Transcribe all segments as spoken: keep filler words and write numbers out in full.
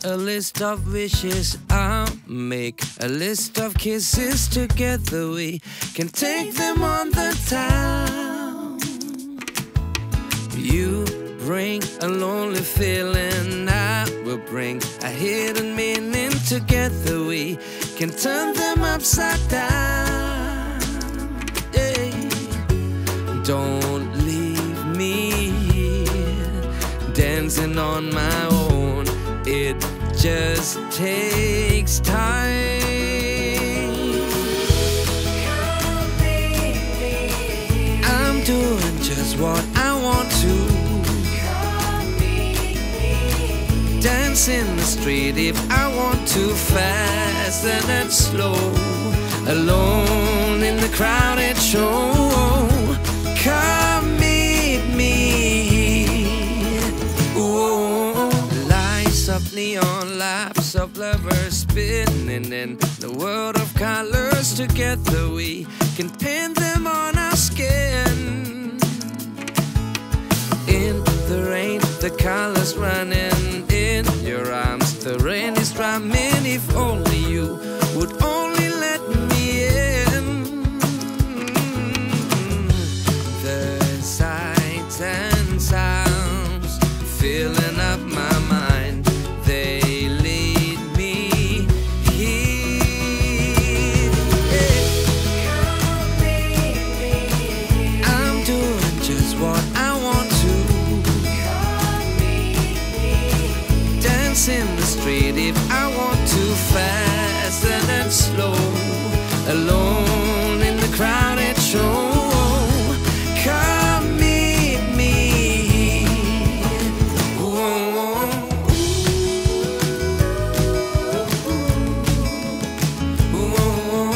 a list of wishes. I'll make a list of kisses. Together we can take them on the town. You bring a lonely feeling, I will bring a hidden meaning. Together we can turn them upside down. Yeah. Don't leave me here dancing on my own. It just takes time. I'm doing just what I want to. Dance in the street if I want to, fast and then slow. Alone in the crowded show. Come meet me. Whoa. Lights of neon, lives of lovers spinning in the world of colors. Together we can paint them on our skin. In the rain, the colors running in your arms. The rain is drumming. If only you would only let me in. The sights and sounds filling up my mind, they lead me here. I'm doing just what I want to. Dance in the street if I want to, fast and then slow. Alone in the crowded show. Come meet me. Whoa. Whoa.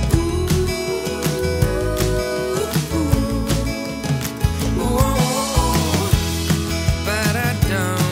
Whoa. But I don't.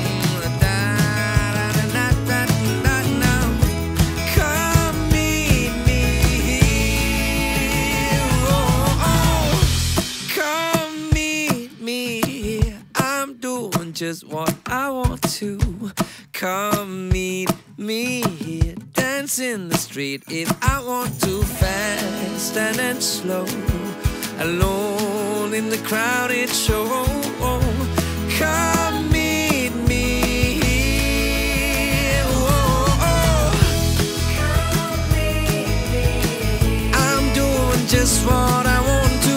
Just what I want to. Come meet me here. Dance in the street if I want to, fast and then slow. Alone in the crowded show. Come meet me here. I'm doing just what I want to.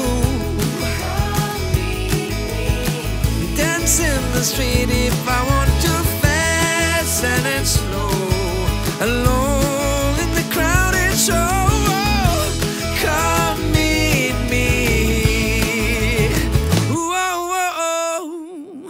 In the street if I want to, fast and then slow. Alone in the crowded show. Come meet me. Whoa, whoa.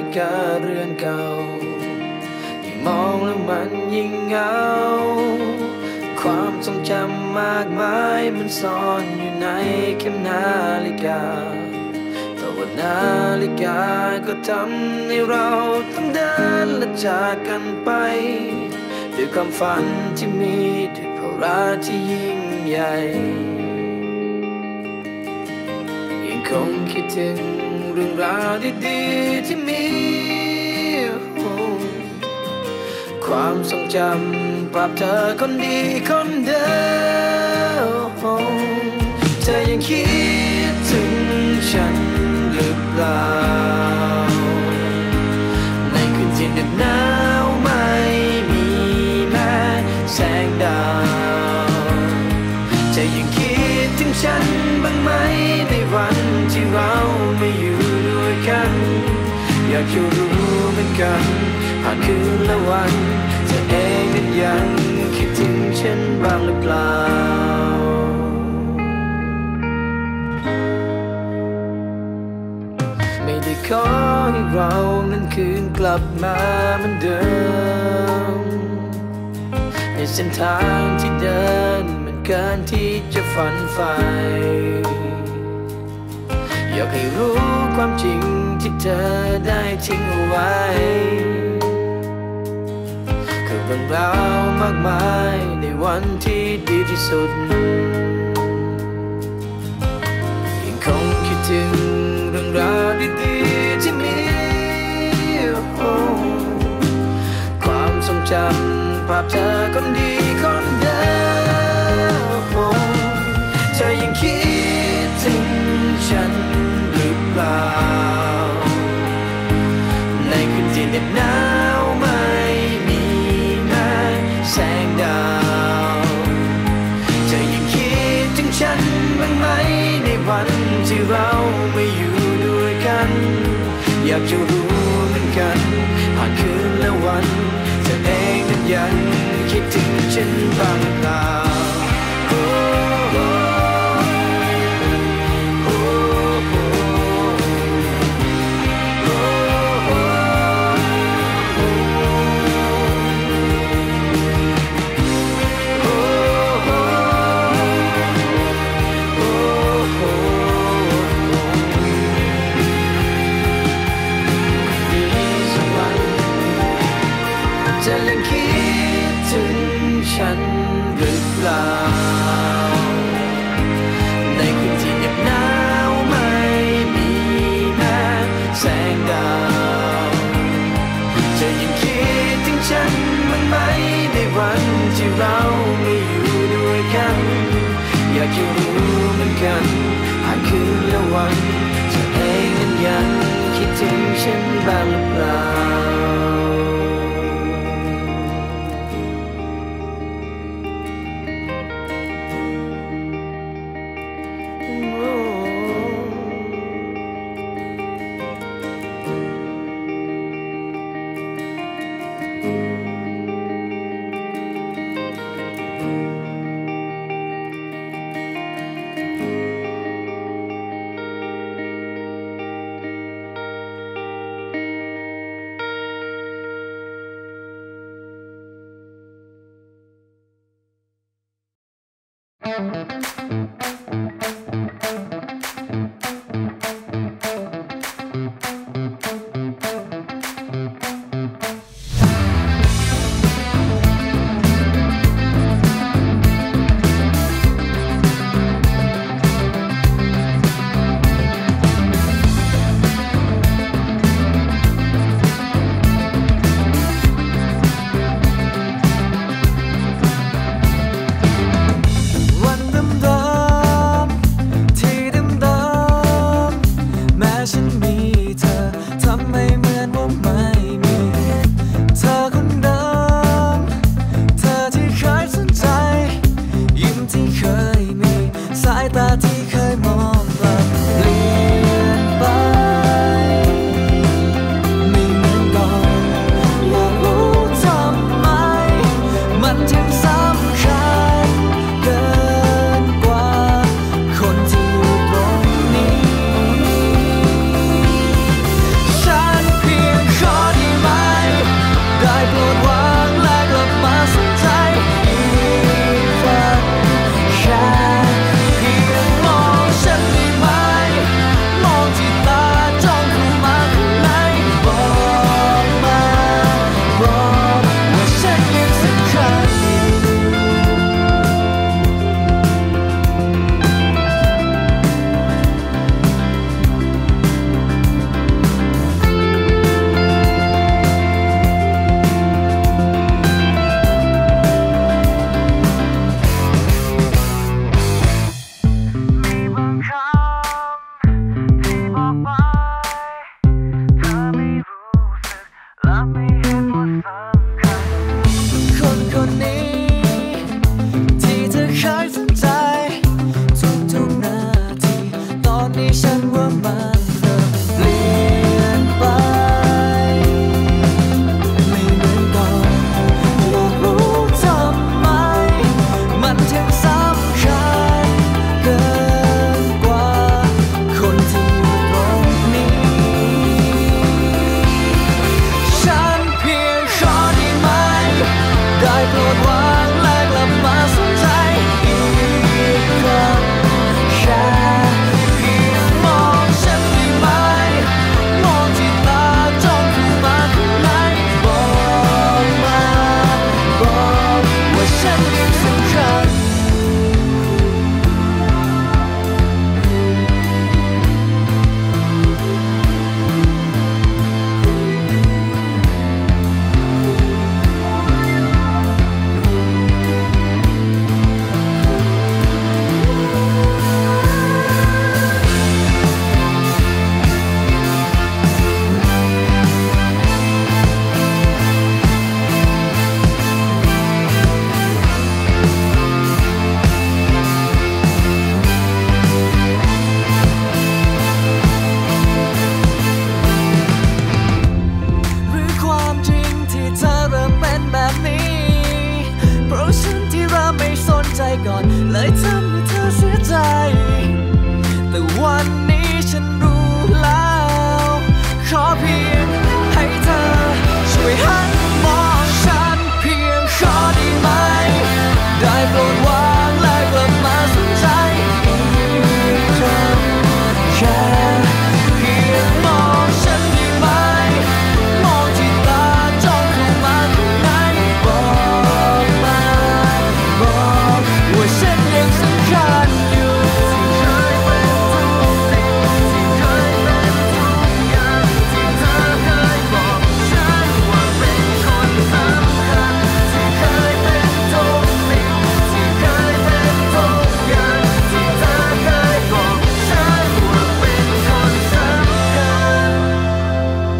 กาเรือนเก่ายิ่งมองแล้วมันยิ่งเหงาความทรงจำมากมายมันซ่อนอยู่ในเข็มนาฬิกาแต่ว่านาฬิกาก็ทำให้เราต้องเดินและจากกันไปด้วยความฝันที่มีด้วยภาระที่ยิ่งใหญ่ยังคงคิดถึงเรื่องราวดีๆที่มีความทรงจำภาพเธอคนดีคนเดิมเธอยังคิดถึงฉันหรือเปล่าในคืนที่เหน็บหนาวไม่มีแม้แสงดาวเธอยังคิดถึงฉันบ้างไหมในวันที่เราไม่อยู่ด้วยกันอยากจะรู้เหมือนกันผ่านคืนและวันเธอเองนั้นยังคิดถึงฉันบ้างหรือเปล่าไม่ได้ขอให้เรานั้นคืนกลับมาเหมือนเดิมในเส้นทางที่เดินมันเกินที่จะฝันใฝ่อยากให้รู้ความจริงที่เธอได้ทิ้งเอาไว้คือเรื่องราวมากมายในวันที่ดีที่สุดยังคงคิดถึงเรื่องราวดีๆที่มีความทรงจำภาพเธอคนดีคนเดิมเธอยังคิดถึงฉันหรือเปล่าในคืนที่เหน็บหนาวไม่มีแม้แสงดาวเธอยังคิดถึงฉันบ้างไหมในวันที่เราไม่อยู่ด้วยกันอยากจะรู้เหมือนกันผ่านคืนและวันเธอเองนั้นยังคิดถึงฉันบ้างหรือเปล่าจะยังคิดถึงฉันหรือเปล่าในคืนที่เหน็บหนาวไม่มีแม้แสงดาวจะยังคิดถึงฉันบ้างไหมในวันที่เราไม่อยู่ด้วยกันอยากจะรู้เหมือนกันผ่านคืนและวันเธอเองนั้นยังคิดถึงฉันบ้างหรือเปล่าวันคนคนนี้ที่เธอเคยสนใจทุกๆนาทีตอนนี้ฉันว่ามันเริ่มเปลี่ยนไปไม่เหมือนก่อนอยากรู้ทำไมมันถึงสำคัญเกินกว่าคนที่อยู่ตรงนี้ฉันเพียงขอได้ไหมได้โปรดวางและกลับมาสนใจอีกครั้งแค่เพียงมองฉันได้ไหมมองที่ตาจ้องเข้ามาข้างในบอกมาบอกว่าฉันยังสำคัญหรือความจริงที่เธอเริ่มเป็นแบบนี้เพราะฉันที่เริ่มไม่สนใจก่อนเลยทำให้เธอเสียใจแต่วันนี้ฉันรู้แล้วขอเพียงให้เธอช่วยหันมองฉันเพียงขอได้ไหมได้โปรดวางและกลับมาสนใจอีกครั้งแค่เพียงมองฉันได้ไหมมองที่ตาจ้องเข้ามาข้างในบอกมาบอกว่าฉันยังสำคัญอยู่ที่เคยเป็นทุกสิ่งที่เคยเป็นทุกอย่างที่เธอเคยบอกฉันว่าเป็นคนสำคัญที่เคยเป็นทุกสิ่งที่เคยเป็นทุกอย่างที่เธอเคยบอกฉันว่าเป็นคนสำคัญ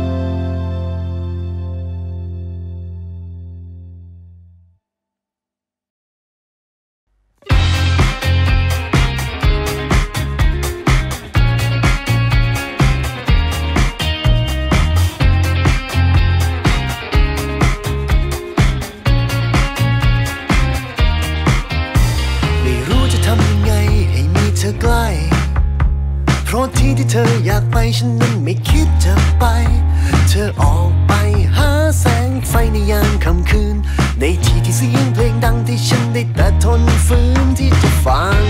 ไม่รู้จะทำยังไงให้มีเธอใกล้เพราะที่ที่เธออยากไปฉันนั้นไม่คิดจะไปเธอออกไปหาแสงไฟในยามค่ำคืนในที่ที่เสียงเพลงดังที่ฉันได้แต่ทนฝืนที่จะฟัง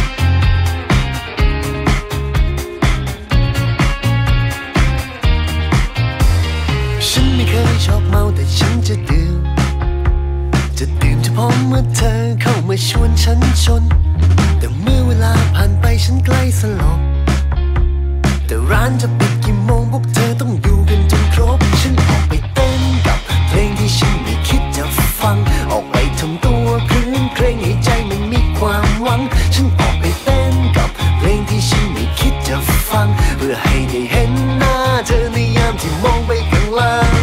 ฉันไม่เคยชอบเมาแต่ฉันจะดื่มจะดื่มเฉพาะเมื่อเธอเข้ามาชวนฉันชนแต่เมื่อเวลาผ่านไปฉันใกล้สลบแต่ร้านจะปิดกี่โมงพวกเธอต้องอยู่กันจนครบฉันออกไปเต้นกับเพลงที่ฉันไม่คิดจะฟังออกไปทำตัวครื้นเครงให้ใจมันมีความหวังฉันออกไปเต้นกับเพลงที่ฉันไม่คิดจะฟังเพื่อให้ได้เห็นหน้าเธอในยามที่มองไปข้างหลัง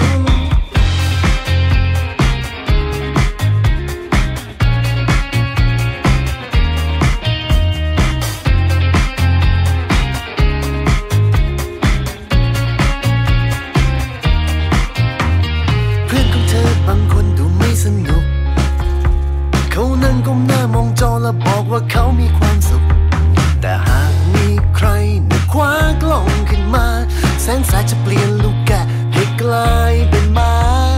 บางคนดูไม่สนุกเขานั่งก้มหน้ามองจอและบอกว่าเขามีความสุขแต่หากมีใครนึกคว้ากล้องขึ้นมาแสงสายจะเปลี่ยนลูกแกะให้กลายเป็นมา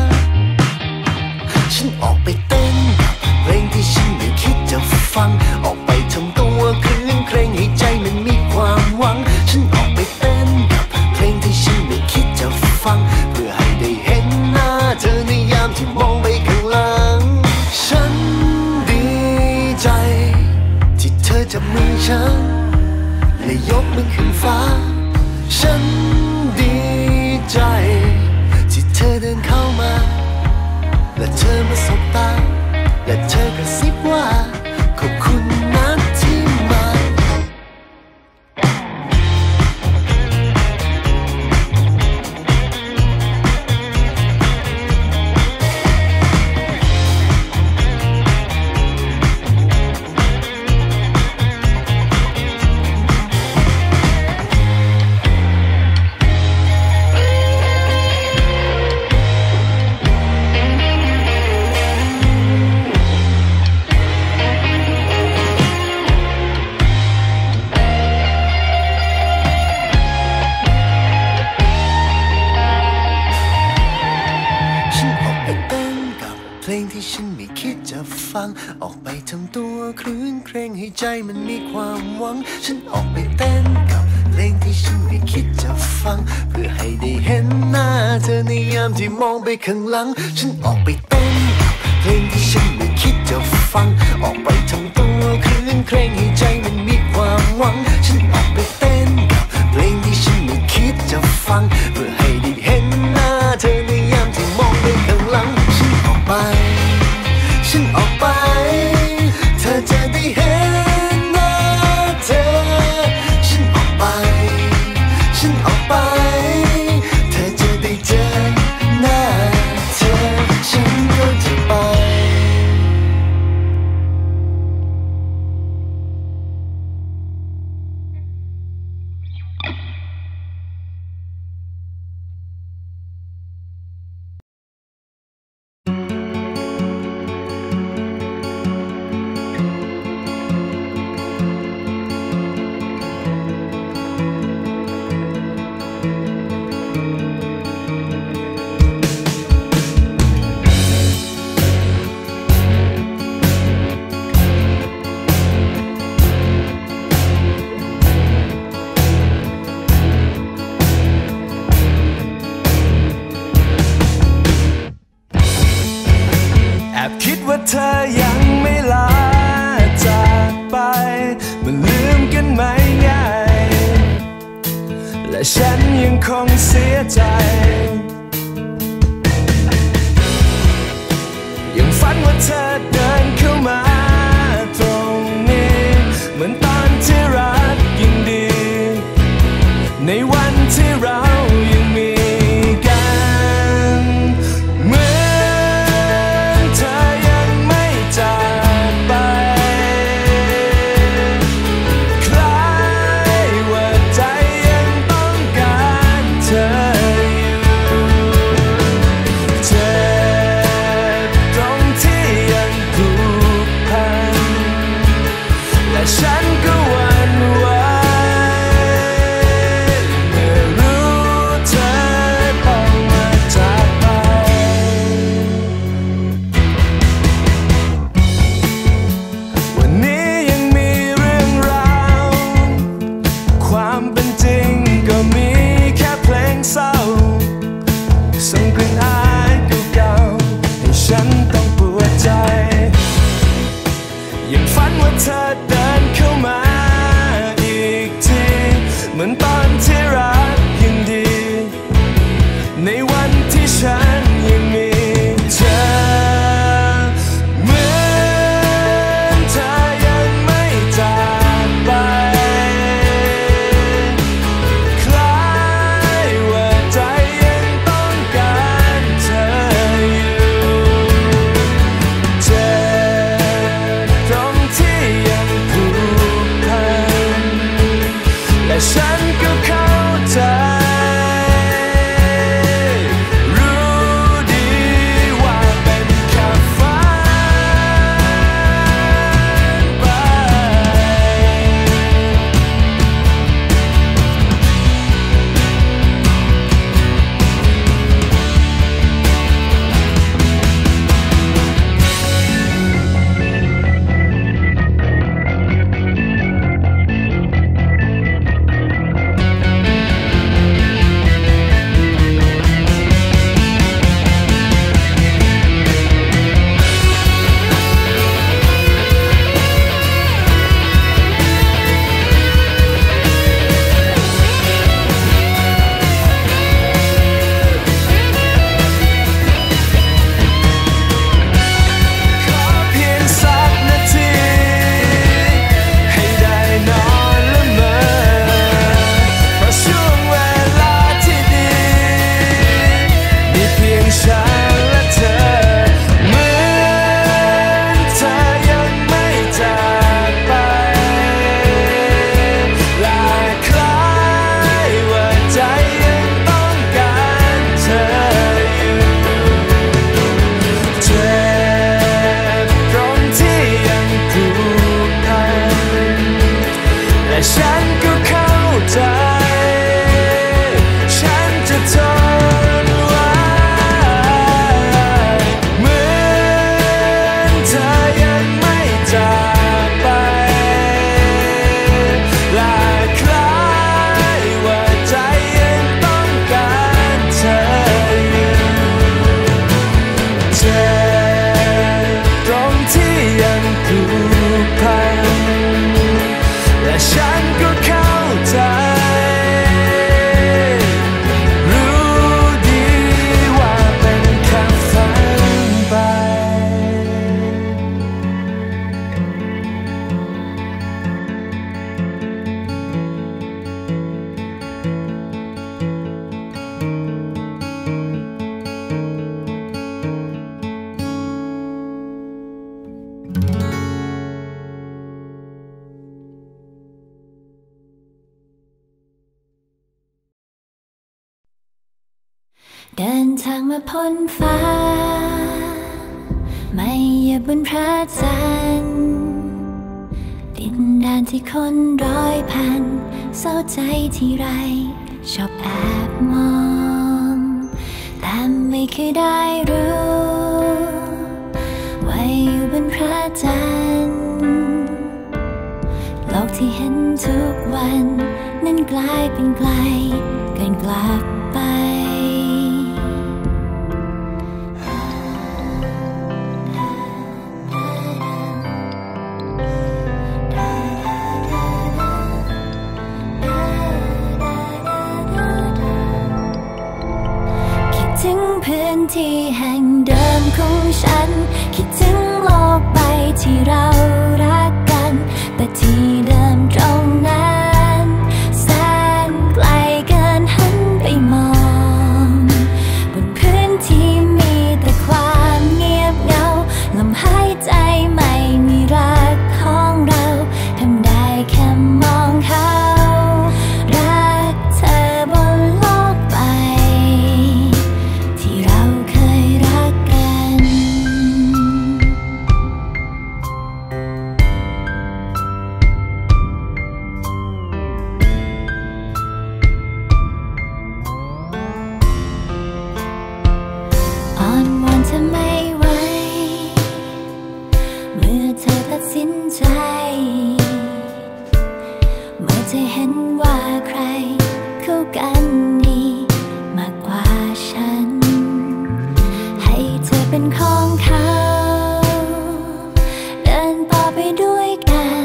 ฉันออกไปเต้นกับเพลงที่ฉันไม่คิดจะฟังออกไปทำตัวครื้นเครงให้ใจมันมีความหวังฉันออกไปเต้นกับเพลงที่ฉันไม่คิดจะฟังเพื่อให้ได้เห็นหน้าเธอในยามที่มองไปข้างหลังฉันดีใจที่เธอจับมือฉันและยกมันขึ้นฟ้าฉันดีใจที่เธอเดินเข้ามาและเธอมาสบตาและเธอกระซิบว่าขอบคุณนะที่มาคิดจะฟังออกไปทำตัวครื้นเครงให้ใจมันมีความหวังฉันออกไปเต้นกับเพลงที่ฉันไม่คิดจะฟังเพื่อให้ได้เห็นหน้าเธอในยามที่มองไปข้างหลังฉันออกไปเต้นกับเพลงที่ฉันไม่คิดจะฟังออกไปทำตัวครื้นเครงให้ใจมันมีความหวังฉันออกไปเต้นกับเพลงที่ฉันไม่คิดจะฟังเพื่อให้ได้เห็นหน้าเธอในยามที่มองไปข้างหลังฉันออกไปฉันออกไปเธอจะได้เห็นหน้าเธอฉันออกไปฉันออกไปเธอจะได้เจอหน้าเธอฉันก็จะไปคิดว่าเธอยังไม่ลาจากไปมันลืมกันไม่ง่ายและฉันยังคงเสียใจยังฝันว่าเธอเดินเข้ามาตรงนี้เหมือนตอนที่รักยังดีในวันที่เรายังมีฉันก็หวั่นไหวางมาพ้นฟ้าไม่เหยียบบนพระจันทร์ดินแดนที่คนร้อยพันเศร้าใจที่ไรชอบแอบมองแต่ไม่เคยได้รู้ว่าอยู่บนพระจันทร์โลกที่เห็นทุกวันนั้นกลายเป็นไกลเกินกลับไปถึงพื้นที่แห่งเดิมของฉันคิดถึงโลกใบที่เรารักกันแต่ที่เดิมตรงนั้นแสนไกลเกินหันไปมองบนพื้นที่มีแต่ความเงียบเหงาลมหายใจไม่มีรักของเราทำได้แค่มองเขารักเธอบนโลกใบจะไม่ไหวเมื่อเธอตัดสินใจเมื่อเธอเห็นว่าใครคู่กันดีมากกว่าฉันให้เธอเป็นของเขาเดินต่อไปด้วยกัน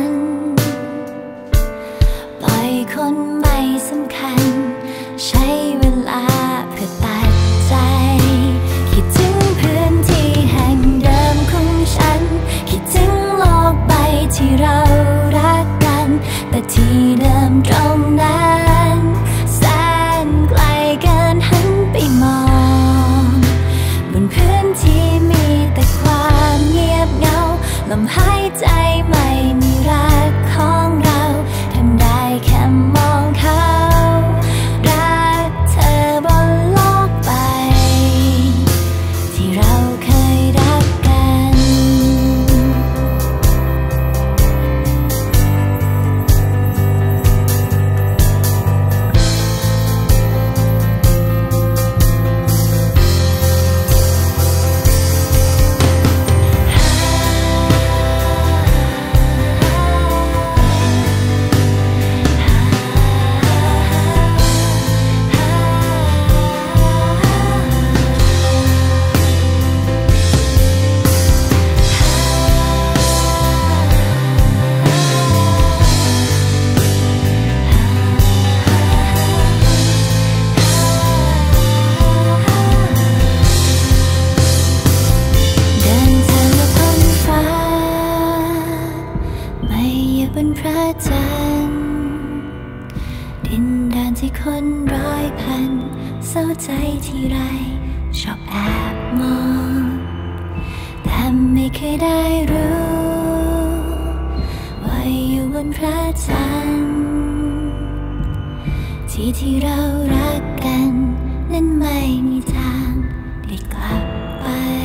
ปล่อยคนไม่สำคัญใช้เวลาเพื่อตัดใจคิดถึงพื้นที่แห่งเดิมของฉันคิดถึงโลกใบที่เรารักกันแต่ที่เดิมตรงนั้นแสนไกลเกินหันไปมองบนพื้นที่มีแต่ความเงียบเหงาลมหายใจไม่มีรักของเราทำได้แค่มองเขารักเธอบนโลกใบที่เราเคยรักกันบนพระจันทร์ดินแดนที่คนร้อยพันเศร้าใจที่ไรชอบแอบมองแต่ไม่เคยได้รู้ว่าอยู่บนพระจันทร์ที่ที่เรารักกันนั้นไม่มีทางได้กลับไป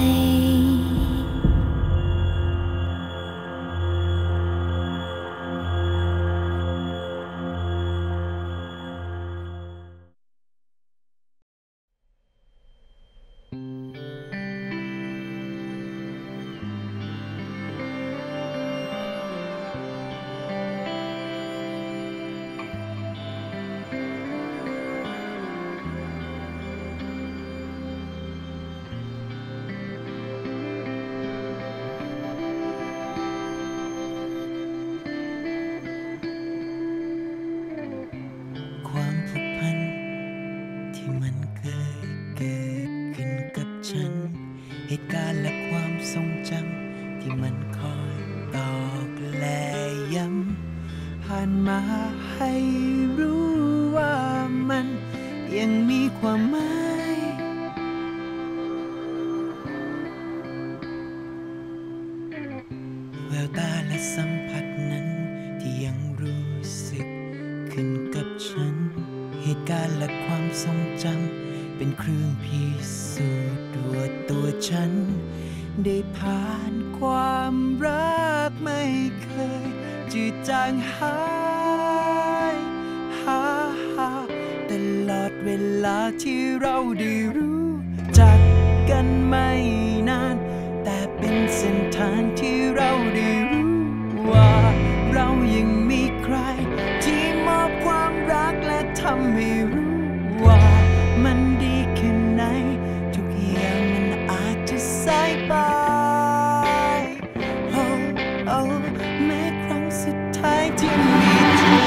เหตุการณ์และความทรงจำที่มันคอยตอกแลย้ำผ่านมาให้รู้ว่ามันยังมีความหมายแววตาและสัมผัสนั้นที่ยังรู้สึกขึ้นกับฉันเหตุการณ์และความทรงจำเป็นเครื่องพิสูจน์ว่าตัวฉันได้ผ่านความรักไม่เคยจืดจางหายหาตลอดเวลาที่เราได้รู้จักกันไม่นานแต่เป็นเส้นทางที่เราได้รู้ว่าเรายังมีใครที่มอบความรักและทำให้รู้ว่ามันดีแค่ไหนทุกอย่างมันอาจจะสายไปโอ้โอ้แม้ครั้งสุดท้ายที่มีเธอ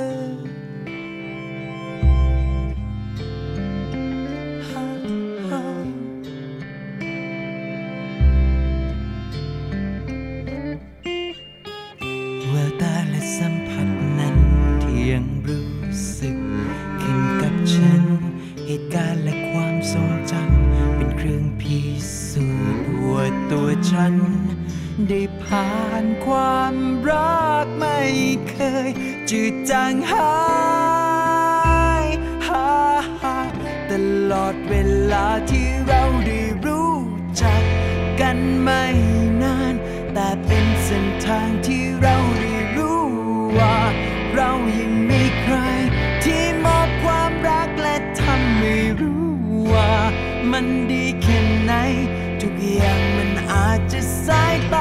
แววตาและสัมผัสนั้นที่ยังรู้สึกขึ้นกับฉันเหตุการณ์และความทรงจำเป็นเครื่องพิสูจน์ว่าตัวฉันได้ผ่านความรักไม่เคยจืดจางหายหาตลอดเวลาที่เราได้รู้จักกันไม่นานแต่เป็นเส้นทางที่เราได้รู้ว่าเรายังมีใครที่มอบความรักและทำให้รู้ว่ามันดีแค่ไหนทุกอย่างมันอาจจะสายไป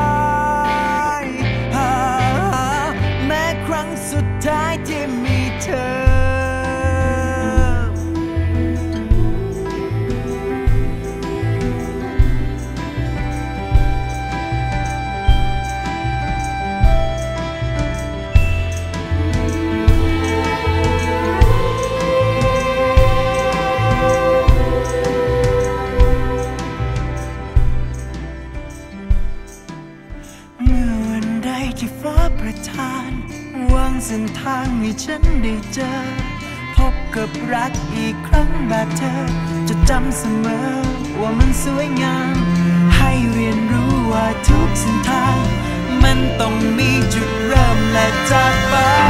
แม้ครั้งสุดท้ายที่มีเธอที่ฟ้าประทานวางเส้นทางให้ฉันได้เจอพบกับรักอีกครั้งแบบเธอจะจำเสมอว่ามันสวยงามให้เรียนรู้ว่าทุกเส้นทางมันต้องมีจุดเริ่มและจากไป